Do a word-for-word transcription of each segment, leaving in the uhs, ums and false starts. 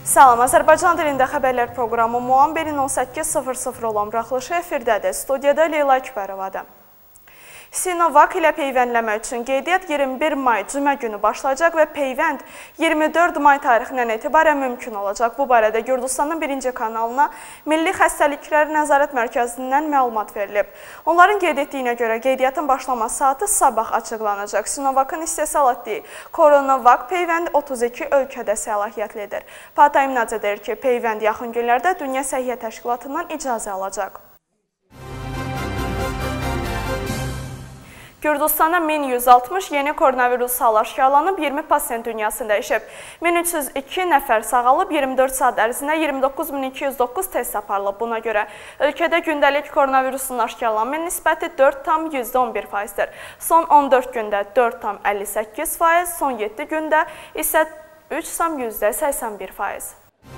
Salam, Azərbaycan dilində xəbərlər proqramı Muan birin on səkkiz sıfır sıfır olan buraxılışı efirdədir. Studiyada Leyla Kübərovadır. Sinovac ilə peyvəndləmək üçün qeydiyyat iyirmi bir may cümə günü başlayacaq və peyvənd iyirmi dörd may tarixindən etibarən mümkün olacaq. Bu barədə Gürcüstanın birinci kanalına Milli Xəstəliklər Nəzarət Mərkəzindən məlumat verilib. Onların qeyd etdiyinə görə qeydiyyatın başlama saatı sabah açıqlanacaq. Sinovac'ın istehsal etdiyi Coronavac peyvənd otuz iki ölkədə səlahiyyətlidir. Patayim Naca deyir ki, peyvənd yaxın günlərdə Dünya Səhiyyə Təşkilatından icazə alacaq. Gürcüstanda min yüz altmış yeni koronavirus halı aşkarlanıb, iyirmi pasiyent dünyasını dəyişib. min üç yüz iki nəfər sağalıb, iyirmi dörd saat ərzində iyirmi doqquz min iki yüz doqquz test aparılıb. Buna görə ölkədə gündəlik koronavirusun aşkarlanma nisbəti dörd tam yüzdə on bir faizdir. Son on dörd gündə dörd tam əlli səkkiz faiz, son yeddi gündə isə üç tam yüzdə səksən bir faiz.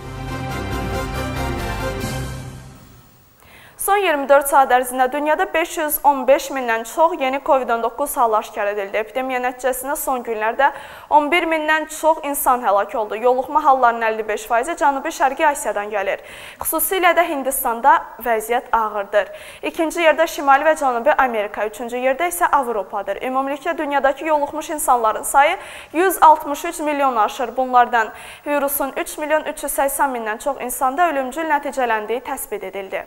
Son iyirmi dörd saat ərzində dünyada beş yüz on beş mindən çox yeni Covid on doqquz halı aşkar edildi. Epidemiya nəticəsində son günlərdə on bir mindən çox insan həlak oldu. Yoluxma hallarının əlli beş faizi Cənubi Şərqi Asiyadan gəlir. Xüsusilə də Hindistanda vəziyyət ağırdır. İkinci yerdə Şimali və Cənubi Amerika, üçüncü yerdə isə Avropadır. Ümumilikdə dünyadakı yoluxmuş insanların sayı yüz altmış üç milyon aşır. Bunlardan virusun üç milyon üç yüz səksən mindən çox insanda ölümcül nəticələndiyi təsbit edildi.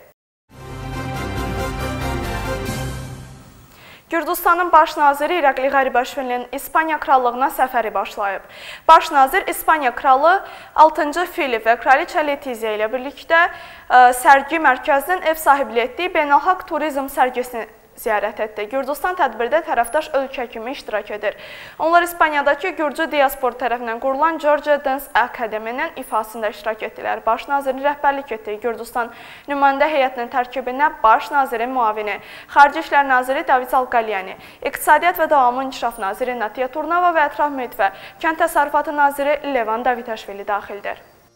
Gürcüstanın baş naziri İrakli Qaribaşvilinin İspaniya krallığına səfəri başlayıb. Baş nazir İspaniya kralı altıncı Filip və kraliçə Letizia ilə birlikdə sərgi mərkəzinin ev sahibliyi etdiyi beynəlxalq turizm sərgisini ziyarət etdi. Gürcüstan tədbirdə tərəfdaş ölkə kimi iştirak edir. Onlar İspaniyadakı Gürcü diaspor tərəfindən qurulan Georgia Dance Akademinin ifasında iştirak etdilər. Baş nazirin rəhbərlik etdiyi Gürcüstan nümayəndə heyətinin tərkibinə baş nazirin müavini, Xarici İşlər naziri David Alqalyani, İqtisadiyyat və Davamlı İnkişaf naziri Natiya Turnava və Ətraf Mühit və Kənd Təsərrüfatı naziri Levan Davitaşvili daxildir.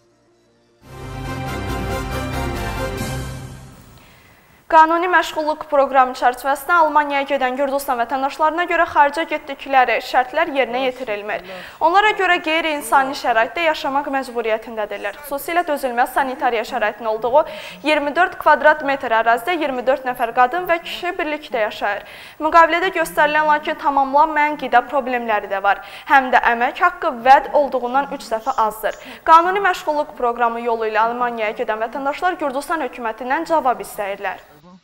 Qanuni məşğulluq proqramı çərçivəsində Almaniyaya gedən Gürcüstan vətəndaşlarına görə xaricə getdikləri şərtlər yerinə yetirilmir. Onlara görə qeyri-insani şəraitdə yaşamaq məcburiyyətindədirlər. Xüsusilə dözülməz sanitariya şəraitinin olduğu iyirmi dörd kvadrat metr ərazidə iyirmi dörd nəfər qadın və kişi birlikdə yaşayır. Müqavilədə göstərilən lakin tamamlanmayan qida problemləri də var. Həm də əmək haqqı vəd olduğundan üç dəfə azdır. Qanuni məşğulluq proqramı yolu ilə Almaniyaya gedən vətəndaşlar Gürcüstan hökumətindən cavab istəyirlər.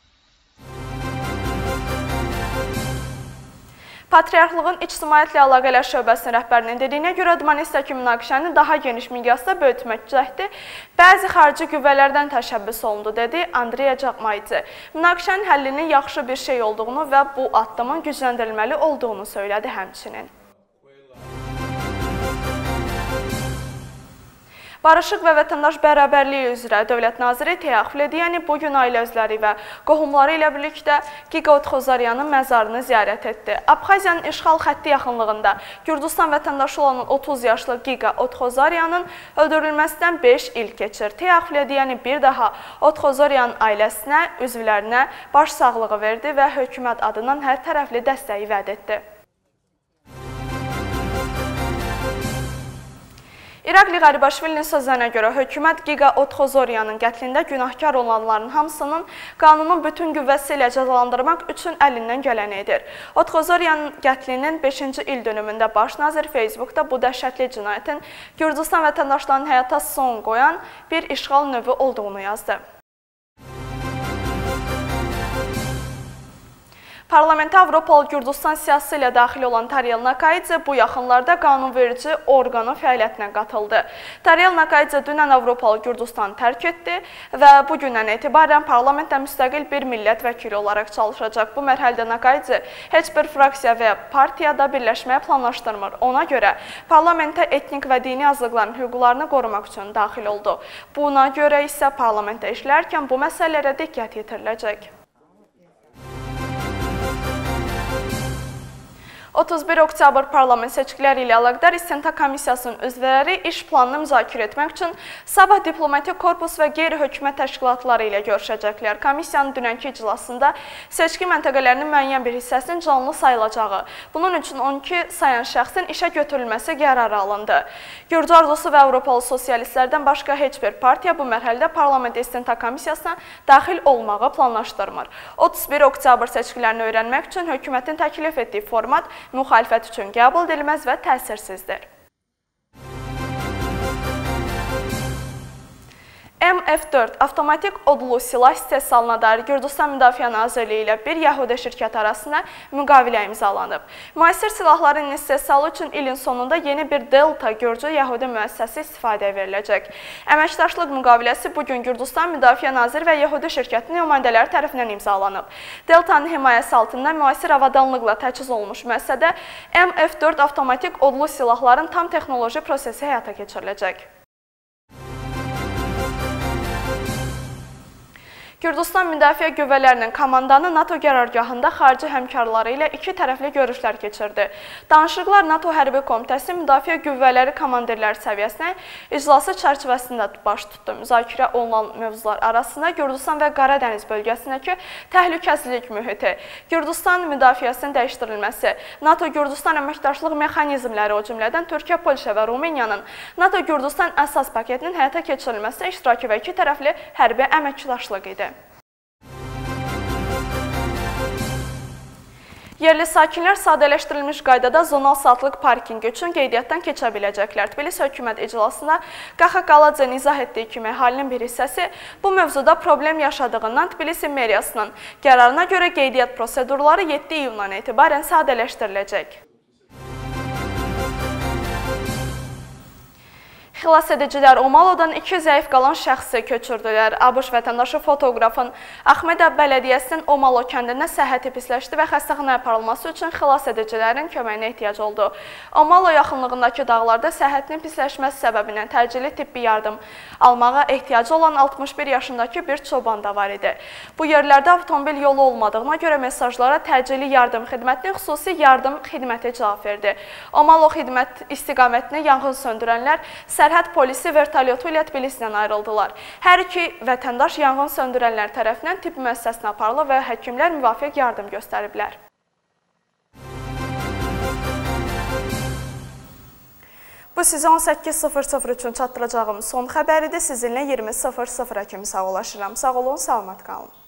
Patriarxlığın İctimaiyyətlə Əlaqələr şöbəsinin rəhbərinin dediyinə görə Dmanistəki münaqişəni daha geniş miqyasda böyütmək cəhdi bəzi xarici qüvvələrdən təşəbbüs olundu, dedi Andrea Caqmayıcı. Münaqişənin həllinin yaxşı bir şey olduğunu və bu addımın gücləndirilməli olduğunu söylədi həmçinin. Barışıq və vətəndaş bərabərliyi üzrə Dövlət naziri Teya Xvlediyani bugün ailə üzvləri və qohumları ilə birlikdə Giga Otxozaryanın məzarını ziyarət etdi. Abxaziyanın işğal xətti yaxınlığında Gürcüstan vətəndaşı olan otuz yaşlı Giga Otxozaryanın öldürülməsindən beş il keçir. Teya Xvlediyani bir daha Otxozaryanın ailəsinə, üzvlərinə baş sağlığı verdi və hökumət adından hər tərəfli dəstəyi vəd etdi. İrakli Qaribaşvilinin sözlərinə görə hökumət Giga Otxozaryanın qətlində günahkar olanların hamısının qanunun bütün qüvvəsi ilə cəzalandırmaq üçün əlindən gələni edir. Otxozaryanın qətlinin beşinci il dönümündə baş nazir Facebookda bu dəhşətli cinayətin Gürcüstan vətəndaşlarının həyata son qoyan bir işğal növü olduğunu yazdı. Parlamentə Avropalı Gürcüstan siyasi ilə daxil olan Taryel Nakaidze bu yaxınlarda qanunverici orqanın fəaliyyətinə qatıldı. Taryel Nakaidze dünən Avropalı Gürcüstanı tərk etdi və bugündən etibarən parlamentdə müstəqil bir millət vəkili olaraq çalışacaq. Bu mərhələdə Nakaidze heç bir fraksiya və partiyada birləşməyə planlaşdırmır. Ona görə parlamentə etnik və dini azlıqların hüquqlarını qorumaq üçün daxil oldu. Buna görə isə parlamentdə işlərkən bu məsələlərə diqqət yetiriləcək. otuz bir oktyabr parlament seçkiləri ilə əlaqədar İstintaq Komissiyasının üzvləri iş planını müzakirə etmək üçün sabah diplomatik korpus və qeyri-hökumət təşkilatları ilə görüşəcəklər. Komissiyanın dünənki iclasında seçki məntəqələrinin müəyyən bir hissəsinin canlı sayılacağı, bunun üçün on iki sayan şəxsin işə götürülməsi qərarı alındı. Gürcü Arzusu və Avropalı sosialistlərdən başqa heç bir partiya bu mərhələdə parlament İstintaq Komissiyasına daxil olmağı planlaşdırmır. otuz bir oktyabr seçkilərini öyrənmək üçün hökumətin təklif etdiyi format müxalifət üçün qəbul edilməz və təsirsizdir. M F dörd avtomatik odlu silah istehsalına dair Gürcüstan Müdafiə Nazirliyi ilə bir Yəhudi şirkəti arasında müqavilə imzalanıb. Müasir silahların istehsalı üçün ilin sonunda yeni bir Delta Gürcü Yəhudi müəssisəsi istifadəyə veriləcək. Əməkdaşlıq müqaviləsi bugün Gürcüstan Müdafiə Naziri və Yəhudi şirkətinin nümayəndələri tərəfindən imzalanıb. Delta'nın himayəsi altında müasir avadanlıqla təchiz olunmuş müəssisədə M F dörd avtomatik odlu silahların tam texnoloji prosesi həyata keçiriləcək. Gürcüstan Müdafiə Qüvvələrinin komandanı NATO qərargahında xarici həmkarları ilə iki tərəfli görüşlər keçirdi. Danışıqlar NATO Hərbi Komitəsi Müdafiə Qüvvələri komandirləri səviyyəsinə iclası çərçivəsində baş tutdu. Müzakirə olunan mövzular arasında Gürcüstan və Qaradəniz bölgəsindəki təhlükəsizlik mühiti, Gürcüstan müdafiəsinin dəyişdirilməsi, NATO-Gürcüstan əməkdaşlıq mexanizmləri, o cümlədən Türkiyə, Polşa və Rumıniyanın NATO-Gürcüstan əsas paketinin həyata keçirilməsində iştirakı və iki tərəfli hərbi əməkdaşlıq idi. Yerli sakinlər sadələşdirilmiş qaydada zonal saatlıq parkinq üçün qeydiyyatdan keçə biləcəklər. Tbilisi hökumət iclasında Qaxa Qaladzen izah etdiyi kimi əhalinin bir hissəsi bu mövzuda problem yaşadığından Tbilisi meriyasının qərarına görə qeydiyyat prosedurları yeddi iyundan etibarən sadələşdiriləcək. Xilas edicilər Omalodan iki zəif qalan şəxsi köçürdülər. ABŞ vətəndaşı fotoqrafın Axmedab Bələdiyyəsinin Omalo kəndində səhhəti pisləşdi və xəstəxanaya aparılması üçün xilas edicilərin köməyinə ehtiyac oldu. Omalo yaxınlığındakı dağlarda səhhətinin pisləşməsi səbəbindən təcili tibbi yardım almağa ehtiyacı olan altmış bir yaşındakı bir çoban da var idi. Bu yerlərdə avtomobil yolu olmadığına görə mesajlara təcili yardım xidmətinin xüsusi yardım xidməti cavab verdi. Omalo xidmət istiqamətini yanğın söndürənlər sərhəd polisi vertolyotu ilə Tbilisindən ayrıldılar. Hər iki vətəndaş yanğın söndürənlər tərəfindən tibb müəssisəsinə aparılıb və həkimlər müvafiq yardım göstəriblər. Bu sizə on səkkiz sıfır sıfır üçün çatdıracağım son xəbəridir. Sizinlə iyirmi sıfır sıfıra kimi sağolaşıram. Sağ olun, salamat qalın.